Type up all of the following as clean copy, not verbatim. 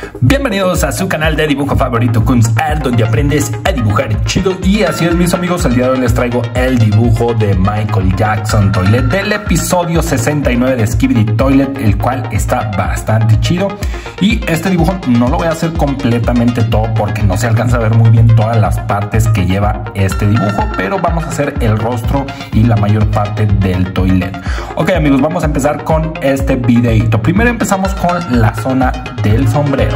Bienvenidos a su canal de dibujo favorito, Kunst Art, donde aprendes a dibujar chido. Y así es, mis amigos, el día de hoy les traigo el dibujo de Michael Jackson Toilet del episodio 69 de Skibidi Toilet, el cual está bastante chido. Y este dibujo no lo voy a hacer completamente todo porque no se alcanza a ver muy bien todas las partes que lleva este dibujo, pero vamos a hacer el rostro y la mayor parte del toilet. Ok, amigos, vamos a empezar con este videito. Primero empezamos con la zona del sombrero.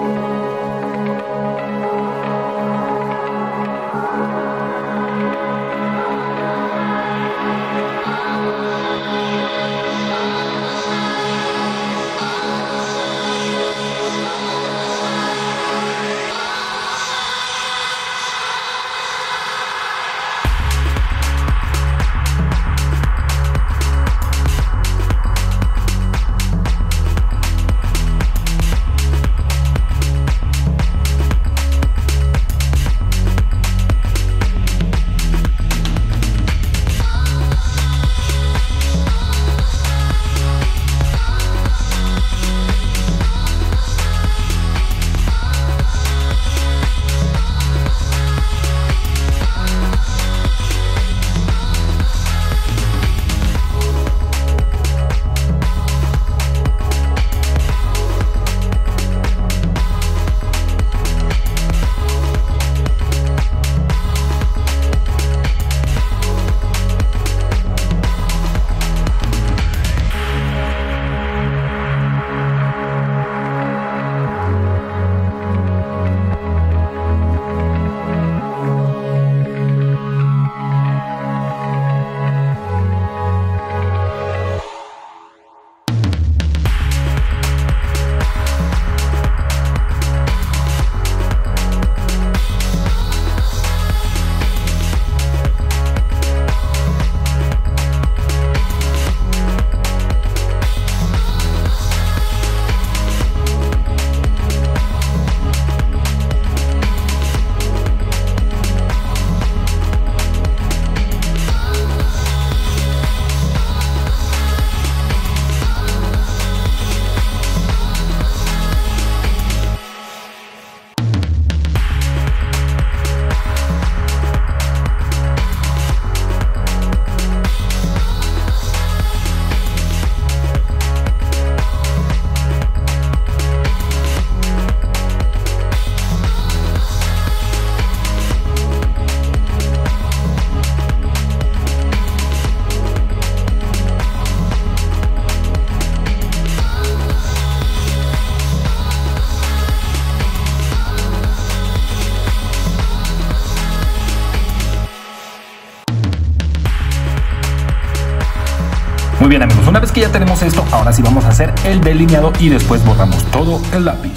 Muy bien, amigos, una vez que ya tenemos esto, ahora sí vamos a hacer el delineado y después borramos todo el lápiz.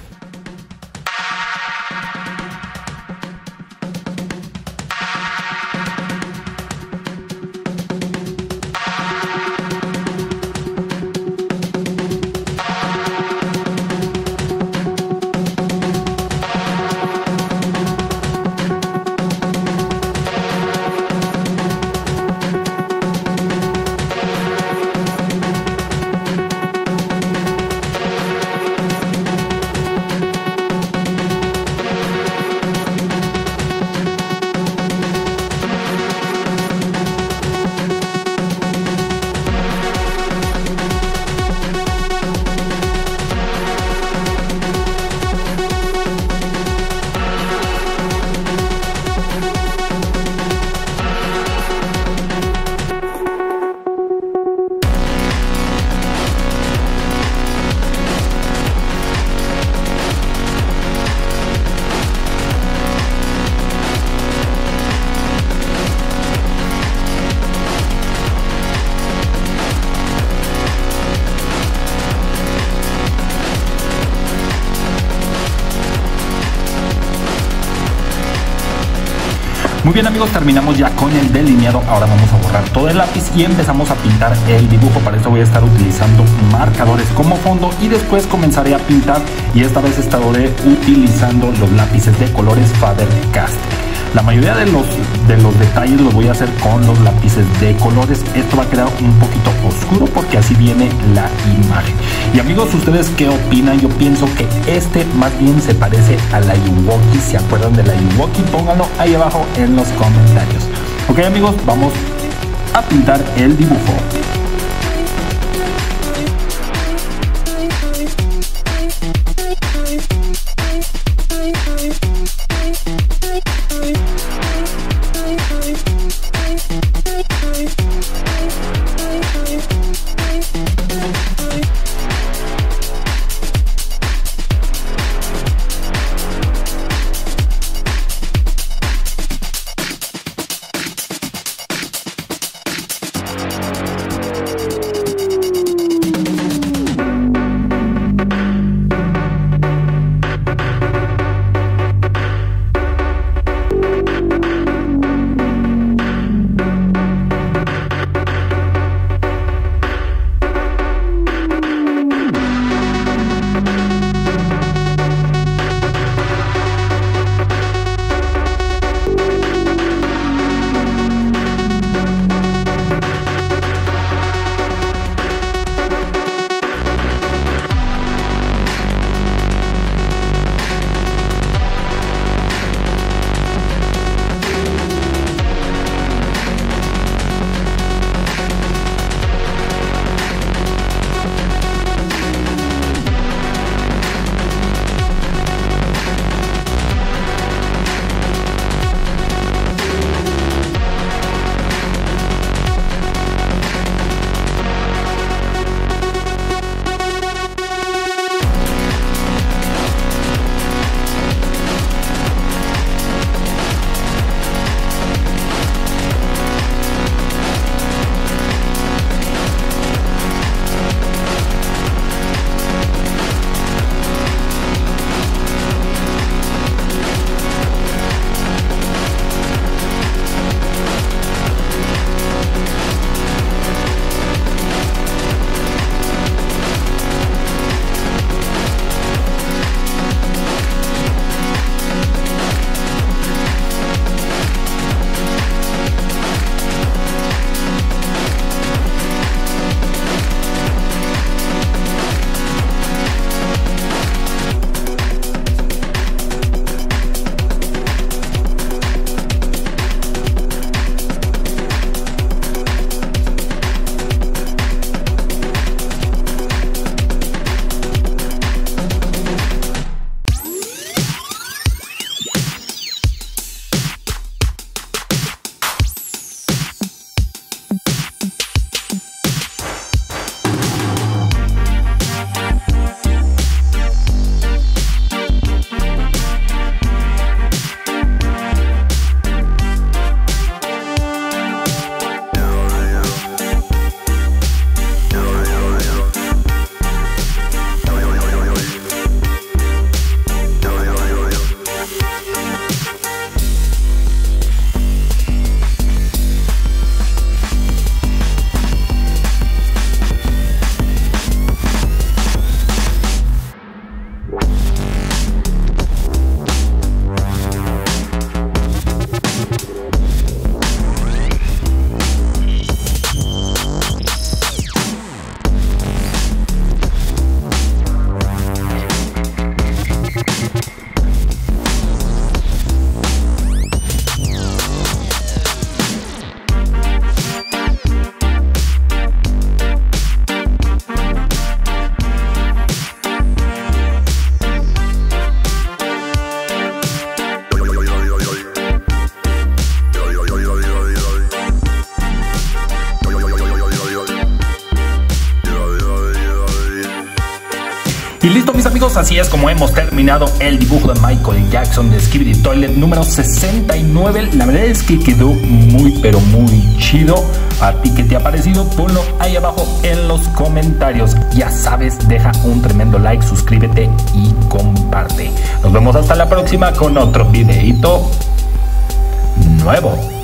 Muy bien, amigos, terminamos ya con el delineado. Ahora vamos a borrar todo el lápiz y empezamos a pintar el dibujo. Para eso voy a estar utilizando marcadores como fondo y después comenzaré a pintar, y esta vez estaré utilizando los lápices de colores Faber-Castell. La mayoría de los detalles los voy a hacer con los lápices de colores. Esto va a quedar un poquito oscuro porque así viene la imagen. Y amigos, ¿ustedes qué opinan? Yo pienso que este más bien se parece a la Ayuwoki. ¿Se acuerdan de la Ayuwoki? Pónganlo ahí abajo en los comentarios. Ok amigos, vamos a pintar el dibujo. Y listo, mis amigos, así es como hemos terminado el dibujo de Michael Jackson de Skibidi Toilet número 69. La verdad es que quedó muy pero muy chido. ¿A ti qué te ha parecido? Ponlo ahí abajo en los comentarios. Ya sabes, deja un tremendo like, suscríbete y comparte. Nos vemos hasta la próxima con otro videito nuevo.